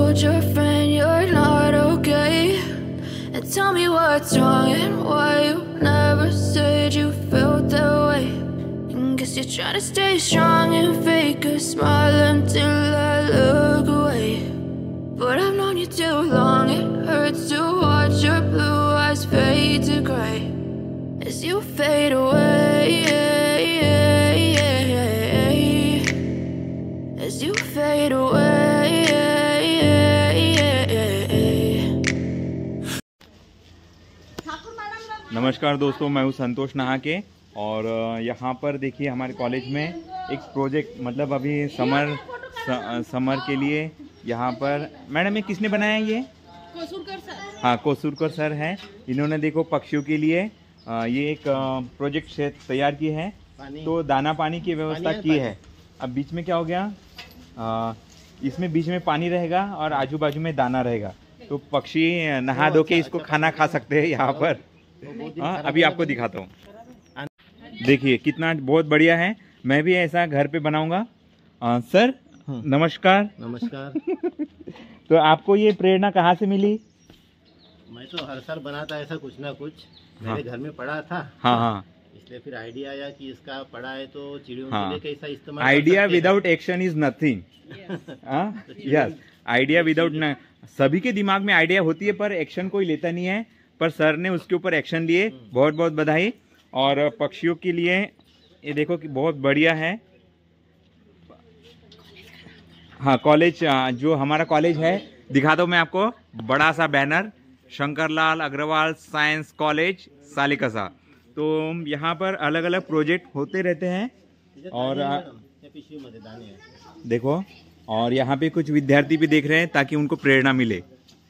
told your friend you're not okay, and tell me what's wrong and why you never said you felt that way. And guess you're trying to stay strong and fake a smile until I look away. But I've known you too long, it hurts to watch your blue eyes fade to grey as you fade away, as you fade away. नमस्कार दोस्तों, मैं हूँ संतोष नहाके और यहाँ पर देखिए हमारे college में एक प्रोजेक्ट मतलब अभी समर के लिए यहाँ पर मैडम ये किसने बनाया ये? कोसुरकर सर। हाँ, कोसुरकर सर हैं। इन्होंने देखो पक्षियों के लिए ये एक प्रोजेक्ट से तैयार की है, तो दाना पानी की व्यवस्था की है। अब बीच में क्या हो गया, इसमें बीच में पानी रहेगा और आजू बाजू में दाना रहेगा, तो पक्षी नहा धो के इसको खाना खा सकते हैं यहाँ पर। अभी आपको दिखाता हूँ, देखिए कितना बहुत बढ़िया है। मैं भी ऐसा घर पे बनाऊंगा। सर नमस्कार। नमस्कार। तो आपको ये प्रेरणा कहाँ से मिली? मैं तो हर साल बनाता ऐसा कुछ ना कुछ, मेरे घर में पड़ा था। हाँ हाँ, इसलिए फिर आइडिया आया कि इसका पड़ा है तो चिड़ियों हाँ, के लिए कैसा इस्तेमाल। Idea without action is nothing. Yes, idea without, सभी के दिमाग में आइडिया होती है पर एक्शन कोई लेता नहीं है, पर सर ने उसके ऊपर एक्शन लिए। बहुत बहुत बधाई। और पक्षियों के लिए ये देखो कि बहुत बढ़िया है। हाँ, कॉलेज जो हमारा कॉलेज है दिखा दो मैं आपको, बड़ा सा banner, Shankarlal Agrawal science college Salekasa. तो यहाँ पर अलग अलग प्रोजेक्ट होते रहते हैं और देखो, और यहाँ पे कुछ विद्यार्थी भी देख रहे हैं ताकि उनको प्रेरणा मिले।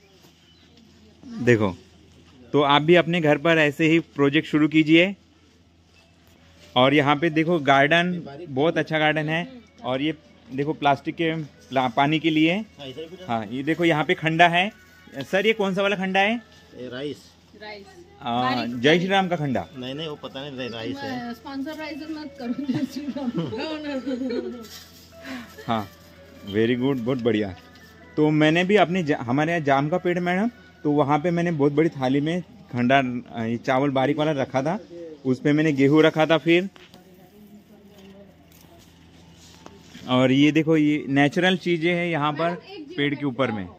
देखो, तो आप भी अपने घर पर ऐसे ही प्रोजेक्ट शुरू कीजिए। और यहाँ पे देखो गार्डन, बहुत अच्छा गार्डन है। और ये देखो प्लास्टिक के पानी के लिए, हाँ ये देखो यहाँ पे खंडा है। सर ये कौन सा वाला खंडा है? राइस। जय श्री राम का खंडा? नहीं वो पता नहीं, राइस है। स्पॉन्सराइजर मत करो जय श्री राम। हाँ, वेरी गुड, बहुत बढ़िया। तो मैंने भी अपने हमारे यहाँ जाम का पेड़ मैडम, तो वहाँ पे मैंने बहुत बड़ी थाली में खंडा चावल बारीक वाला रखा था, उस पे मैंने गेहूं रखा था। फिर और ये देखो ये नेचुरल चीजें हैं यहाँ पर पेड़ के ऊपर में।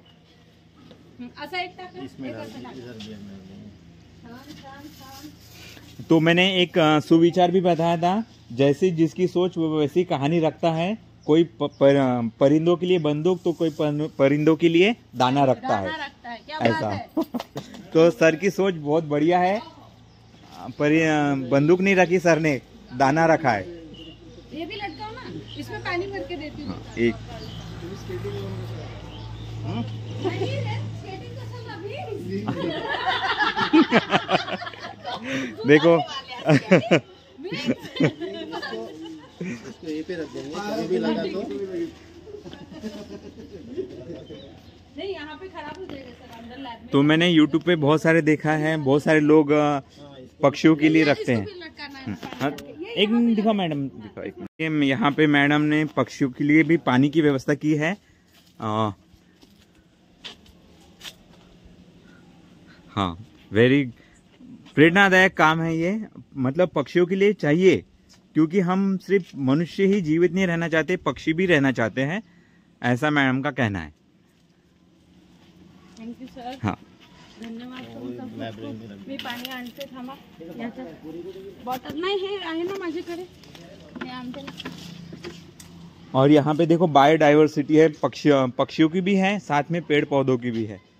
तो मैंने एक सुविचार भी बताया था, जैसे जिसकी सोच वो वैसी कहानी रखता है। कोई परिंदों के लिए बंदूक तो कोई परिंदों के लिए दाना रखता है, ऐसा। तो सर की सोच बहुत बढ़िया है, पर बंदूक नहीं रखी सर ने, दाना रखा है। ये भी लटकाओ ना, इसमें पानी भर के देती हूँ। एक देखो ये पे रख देंगे, कभी भी लगा तो नहीं, यहाँ पे खराब हो जाएगा सर, अंदर लैब में। तो मैंने YouTube पे बहुत सारे देखा है, बहुत सारे लोग पक्षियों के लिए रखते हैं। हाँ, एक मिनट दिखाओ मैडम, दिखाओ एक मिनट। यहाँ पे मैडम ने पक्षियों के लिए भी पानी की व्यवस्था की है। हाँ, वेरी प्रेरणादायक काम है ये। मतलब पक्षियों के लिए चाहिए, क्योंकि हम सिर्फ मनुष्य ही जीवित नहीं रहना चाहते, पक्षी भी रहना चाहते हैं, ऐसा मैडम का कहना है। Thank you sir. हाँ, धन्यवाद। मी पाणी आणते, थांबा। बॉटल नाही, हे आहे ना माझ्याकडे, हे आणते ना। और यहाँ पे देखो बायोडाइवर्सिटी है, पक्षियों की भी है, साथ में पेड़ पौधों की भी है।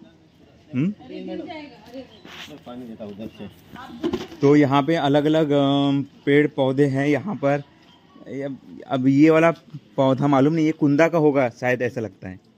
पानी देता उधर से। तो यहाँ पे अलग अलग पेड़ पौधे हैं यहाँ पर। अब ये वाला पौधा मालूम नहीं, ये कुंदा का होगा शायद, ऐसा लगता है।